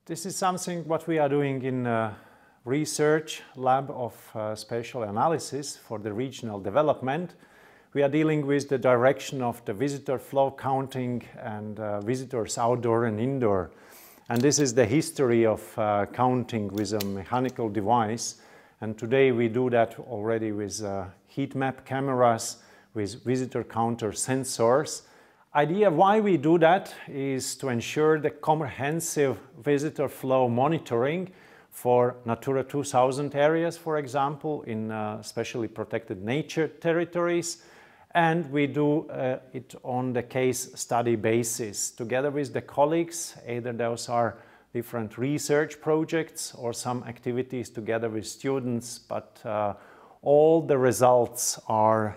This is something what we are doing in research lab of spatial analysis for the regional development. We are dealing with the direction of the visitor flow counting and visitors outdoor and indoor. And this is the history of counting with a mechanical device. And today we do that already with heat map cameras, with visitor counter sensors. Idea why we do that is to ensure the comprehensive visitor flow monitoring for Natura 2000 areas, for example, in specially protected nature territories. And we do it on the case study basis together with the colleagues. Either those are different research projects or some activities together with students, but all the results are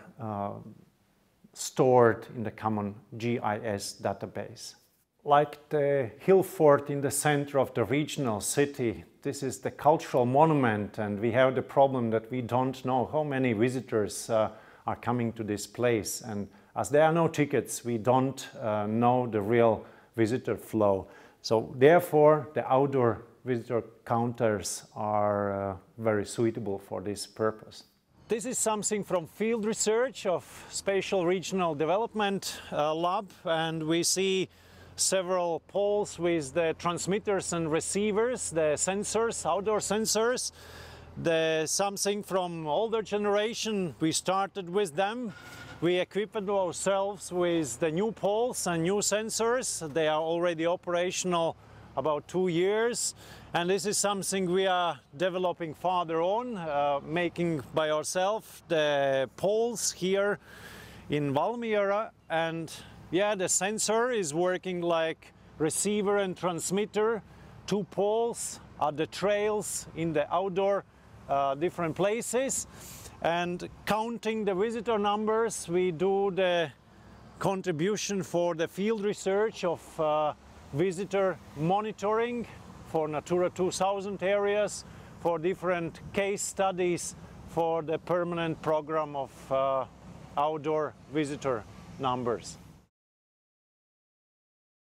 stored in the common GIS database. Like the hill fort in the center of the regional city, this is the cultural monument, and we have the problem that we don't know how many visitors are coming to this place. And as there are no tickets, we don't know the real visitor flow. So therefore, the outdoor visitor counters are very suitable for this purpose. This is something from field research of Spatial Regional Development Lab, and we see several poles with the transmitters and receivers, the sensors, outdoor sensors. Something from older generation, we started with them. We equipped ourselves with the new poles and new sensors. They are already operational about 2 years. And this is something we are developing further on, making by ourselves the poles here in Valmiera. And yeah, the sensor is working like receiver and transmitter. 2 poles are the trails in the outdoor different places. And counting the visitor numbers, we do the contribution for the field research of visitor monitoring for Natura 2000 areas, for different case studies, for the permanent program of outdoor visitor numbers.